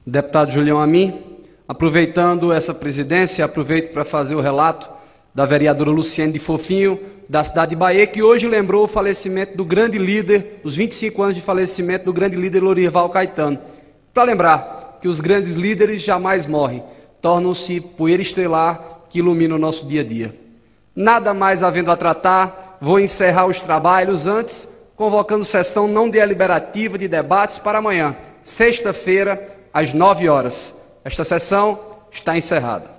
Deputado Julião Amin, aproveitando essa presidência, aproveito para fazer o relato da vereadora Luciene de Fofinho, da cidade de Bahia, que hoje lembrou o falecimento do grande líder, os 25 anos de falecimento do grande líder Lorival Caetano. Para lembrar que os grandes líderes jamais morrem, tornam-se poeira estelar que ilumina o nosso dia a dia. Nada mais havendo a tratar, vou encerrar os trabalhos antes, convocando sessão não deliberativa de debates para amanhã, sexta-feira, às 9 horas. Esta sessão está encerrada.